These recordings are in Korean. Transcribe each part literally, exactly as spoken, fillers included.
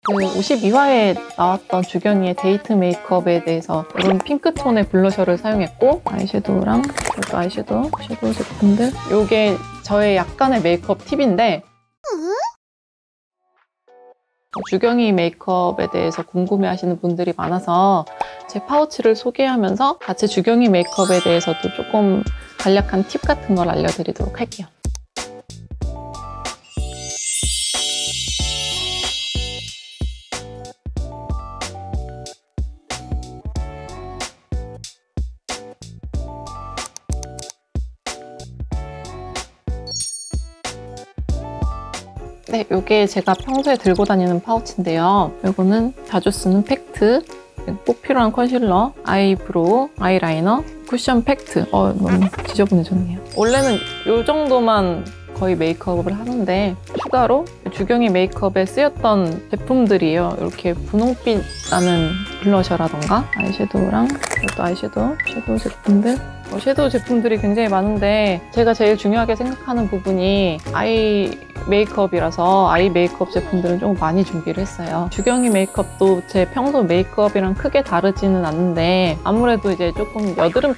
그 오십이 화에 나왔던 주경이의 데이트 메이크업에 대해서 이런 핑크톤의 블러셔를 사용했고 아이섀도우랑 이것도 아이섀도우, 섀도우 제품들 이게 저의 약간의 메이크업 팁인데 주경이 메이크업에 대해서 궁금해하시는 분들이 많아서 제 파우치를 소개하면서 같이 주경이 메이크업에 대해서도 조금 간략한 팁 같은 걸 알려드리도록 할게요. 네, 이게 제가 평소에 들고 다니는 파우치인데요. 이거는 자주 쓰는 팩트, 꼭 필요한 컨실러, 아이브로우, 아이라이너, 쿠션 팩트. 어, 너무 지저분해졌네요. 원래는 이 정도만 거의 메이크업을 하는데 추가로 주경이 메이크업에 쓰였던 제품들이에요. 이렇게 분홍빛 나는 블러셔라던가 아이섀도우랑 이것도 아이섀도우, 섀도우 제품들 어, 섀도우 제품들이 굉장히 많은데 제가 제일 중요하게 생각하는 부분이 아이 메이크업이라서 아이 메이크업 제품들은 조금 많이 준비를 했어요. 주경이 메이크업도 제 평소 메이크업이랑 크게 다르지는 않는데 아무래도 이제 조금 여드름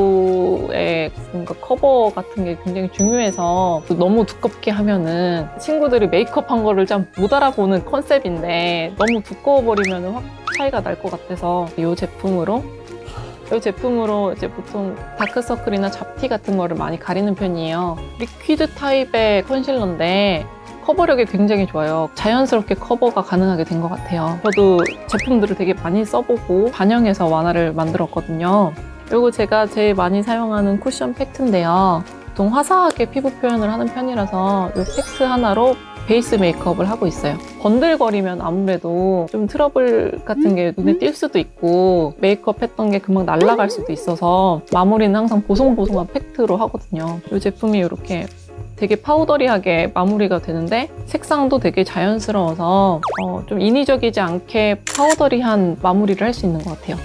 피부의 뭔가 커버 같은 게 굉장히 중요해서 너무 두껍게 하면은 친구들이 메이크업 한 거를 좀 못 알아보는 컨셉인데 너무 두꺼워버리면 확 차이가 날 것 같아서 이 제품으로 이 제품으로 이제 보통 다크서클이나 잡티 같은 거를 많이 가리는 편이에요. 리퀴드 타입의 컨실러인데 커버력이 굉장히 좋아요. 자연스럽게 커버가 가능하게 된 것 같아요. 저도 제품들을 되게 많이 써보고 반영해서 완화를 만들었거든요. 그리고 제가 제일 많이 사용하는 쿠션 팩트인데요. 보통 화사하게 피부 표현을 하는 편이라서 이 팩트 하나로 베이스 메이크업을 하고 있어요. 번들거리면 아무래도 좀 트러블 같은 게 눈에 띌 수도 있고 메이크업 했던 게 금방 날아갈 수도 있어서 마무리는 항상 보송보송한 팩트로 하거든요. 이 제품이 이렇게 되게 파우더리하게 마무리가 되는데 색상도 되게 자연스러워서 어, 좀 인위적이지 않게 파우더리한 마무리를 할 수 있는 것 같아요.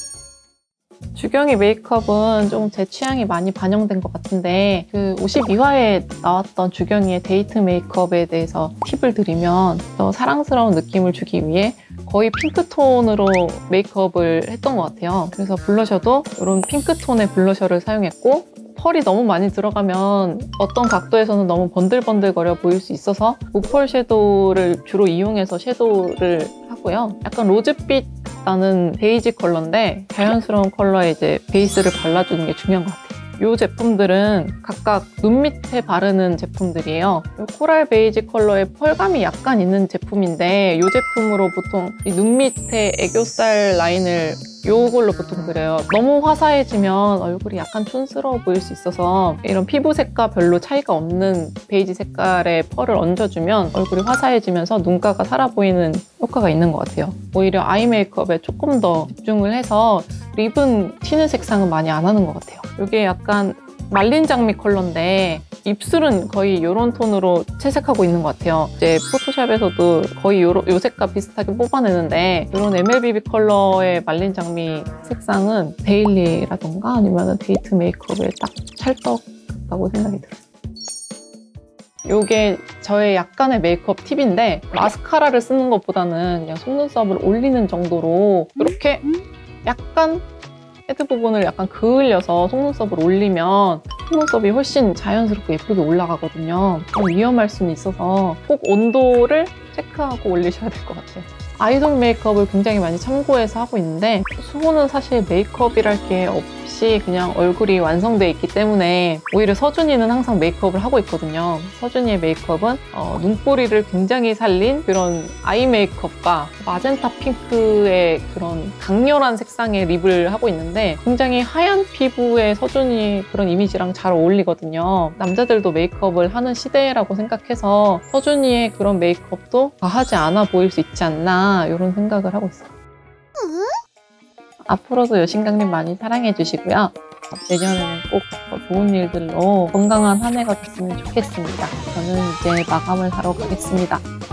주경이 메이크업은 좀 제 취향이 많이 반영된 것 같은데 그 오십이 화에 나왔던 주경이의 데이트 메이크업에 대해서 팁을 드리면 더 사랑스러운 느낌을 주기 위해 거의 핑크톤으로 메이크업을 했던 것 같아요. 그래서 블러셔도 이런 핑크톤의 블러셔를 사용했고 펄이 너무 많이 들어가면 어떤 각도에서는 너무 번들번들거려 보일 수 있어서 무펄 섀도우를 주로 이용해서 섀도우를 하고요. 약간 로즈빛 나는 베이지 컬러인데 자연스러운 컬러에 이제 베이스를 발라주는 게 중요한 것 같아요. 이 제품들은 각각 눈 밑에 바르는 제품들이에요. 이 코랄 베이지 컬러의 펄감이 약간 있는 제품인데 이 제품으로 보통 이 눈 밑에 애교살 라인을 이걸로 보통 그려요. 너무 화사해지면 얼굴이 약간 촌스러워 보일 수 있어서 이런 피부색과 별로 차이가 없는 베이지 색깔의 펄을 얹어주면 얼굴이 화사해지면서 눈가가 살아 보이는 효과가 있는 것 같아요. 오히려 아이 메이크업에 조금 더 집중을 해서 립은 튀는 색상은 많이 안 하는 것 같아요. 이게 약간 말린 장미 컬러인데 입술은 거의 이런 톤으로 채색하고 있는 것 같아요. 이제 포토샵에서도 거의 요, 요 색과 비슷하게 뽑아내는데 이런 엠엘비비 컬러의 말린 장미 색상은 데일리라던가 아니면 데이트 메이크업에 딱 찰떡 같다고 생각이 들어요. 이게 저의 약간의 메이크업 팁인데 마스카라를 쓰는 것보다는 그냥 속눈썹을 올리는 정도로 이렇게 약간 헤드 부분을 약간 그을려서 속눈썹을 올리면 속눈썹이 훨씬 자연스럽고 예쁘게 올라가거든요. 좀 위험할 수는 있어서 꼭 온도를 체크하고 올리셔야 될 것 같아요. 아이돌 메이크업을 굉장히 많이 참고해서 하고 있는데 수호는 사실 메이크업이랄 게 없이 그냥 얼굴이 완성돼 있기 때문에 오히려 서준이는 항상 메이크업을 하고 있거든요. 서준이의 메이크업은 어, 눈꼬리를 굉장히 살린 그런 아이 메이크업과 마젠타 핑크의 그런 강렬한 색상의 립을 하고 있는데 굉장히 하얀 피부의 서준이 그런 이미지랑 잘 어울리거든요. 남자들도 메이크업을 하는 시대라고 생각해서 서준이의 그런 메이크업도 과하지 않아 보일 수 있지 않나 이런 생각을 하고 있어요. 앞으로도 여신강림 많이 사랑해주시고요. 내년에는 꼭 좋은 일들로 건강한 한 해가 됐으면 좋겠습니다. 저는 이제 마감을 하러 가겠습니다.